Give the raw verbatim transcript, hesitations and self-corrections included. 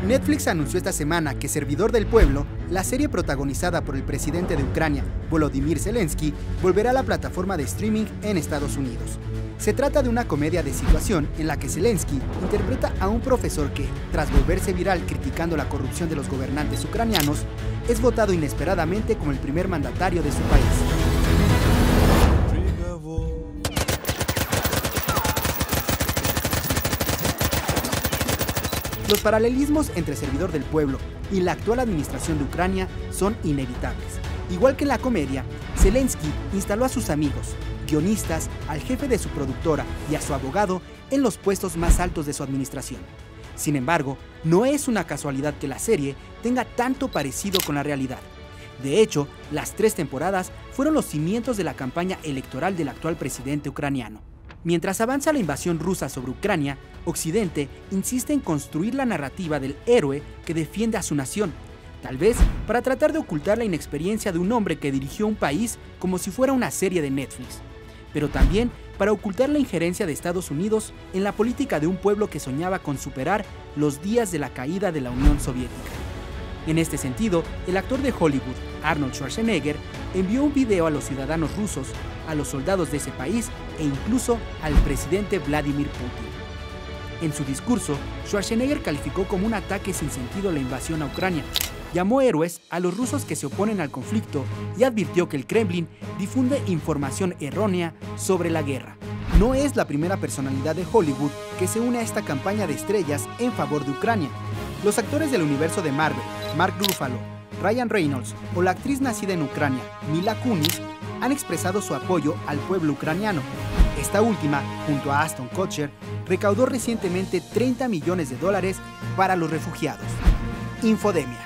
Netflix anunció esta semana que Servidor del Pueblo, la serie protagonizada por el presidente de Ucrania, Volodymyr Zelensky, volverá a la plataforma de streaming en Estados Unidos. Se trata de una comedia de situación en la que Zelensky interpreta a un profesor que, tras volverse viral criticando la corrupción de los gobernantes ucranianos, es votado inesperadamente como el primer mandatario de su país. Los paralelismos entre Servidor del Pueblo y la actual administración de Ucrania son inevitables. Igual que en la comedia, Zelensky instaló a sus amigos, guionistas, al jefe de su productora y a su abogado en los puestos más altos de su administración. Sin embargo, no es una casualidad que la serie tenga tanto parecido con la realidad. De hecho, las tres temporadas fueron los cimientos de la campaña electoral del actual presidente ucraniano. Mientras avanza la invasión rusa sobre Ucrania, Occidente insiste en construir la narrativa del héroe que defiende a su nación, tal vez para tratar de ocultar la inexperiencia de un hombre que dirigió un país como si fuera una serie de Netflix, pero también para ocultar la injerencia de Estados Unidos en la política de un pueblo que soñaba con superar los días de la caída de la Unión Soviética. En este sentido, el actor de Hollywood, Arnold Schwarzenegger, envió un video a los ciudadanos rusos, a los soldados de ese país e incluso al presidente Vladimir Putin. En su discurso, Schwarzenegger calificó como un ataque sin sentido la invasión a Ucrania, llamó héroes a los rusos que se oponen al conflicto y advirtió que el Kremlin difunde información errónea sobre la guerra. No es la primera personalidad de Hollywood que se une a esta campaña de estrellas en favor de Ucrania. Los actores del universo de Marvel, Mark Ruffalo, Ryan Reynolds o la actriz nacida en Ucrania, Mila Kunis, han expresado su apoyo al pueblo ucraniano. Esta última, junto a Ashton Kutcher, recaudó recientemente treinta millones de dólares para los refugiados. Infodemia.